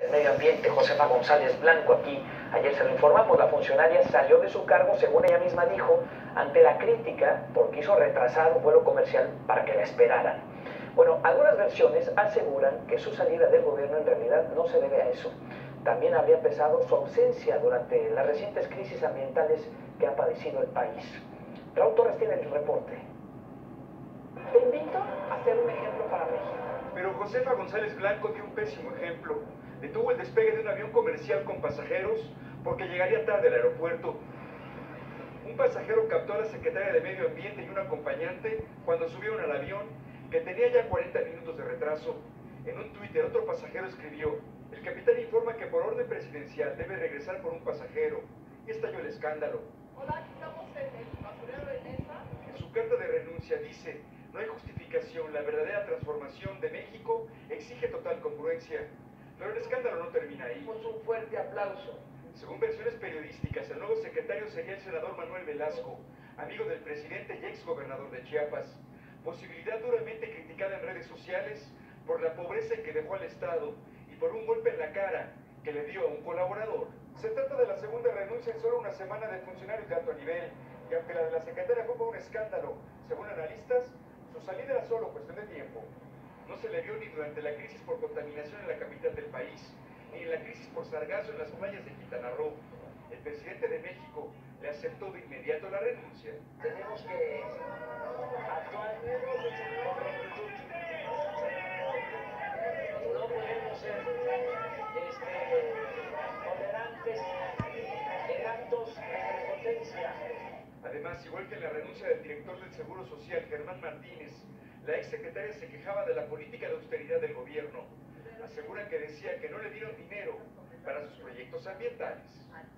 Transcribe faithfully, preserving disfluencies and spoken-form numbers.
del Medio Ambiente, Josefa González Blanco, aquí ayer se lo informamos, la funcionaria salió de su cargo, según ella misma dijo, ante la crítica porque hizo retrasar un vuelo comercial para que la esperaran. Bueno, algunas versiones aseguran que su salida del gobierno en realidad no se debe a eso. También habría pesado su ausencia durante las recientes crisis ambientales que ha padecido el país. Raúl Torres tiene el reporte. Te invito a ser un ejemplo para México. Pero Josefa González Blanco dio un pésimo ejemplo. Detuvo el despegue de un avión comercial con pasajeros porque llegaría tarde al aeropuerto. Un pasajero captó a la secretaria de Medio Ambiente y un acompañante cuando subieron al avión, que tenía ya cuarenta minutos de retraso. En un Twitter, otro pasajero escribió: el capitán informa que por orden presidencial debe regresar por un pasajero. Y estalló el escándalo. Hola, aquí estamos en el basurero de Nesa. En su carta de renuncia dice: no hay justificación, la verdadera transformación de México exige total congruencia. Pero el escándalo no termina ahí. Pues un fuerte aplauso. Según versiones periodísticas, el nuevo secretario sería el senador Manuel Velasco, amigo del presidente y ex gobernador de Chiapas. Posibilidad duramente criticada en redes sociales por la pobreza en que dejó al Estado y por un golpe en la cara que le dio a un colaborador. Se trata de la segunda renuncia en solo una semana de funcionarios de alto nivel, y aunque la de la secretaria fue por un escándalo, según analistas, su salida era solo cuestión de tiempo. No se le vio ni durante la crisis por contaminación en la capital del país, ni en la crisis por sargazo en las playas de Quintana Roo. El presidente de México le aceptó de inmediato la renuncia. Tenemos que actuar con rectitud. No podemos ser este, tolerantes en actos de prepotencia. Además, igual que en la renuncia del director del Seguro Social, Germán Martínez, la exsecretaria se quejaba de la política de austeridad del gobierno. Aseguran que decía que no le dieron dinero para sus proyectos ambientales.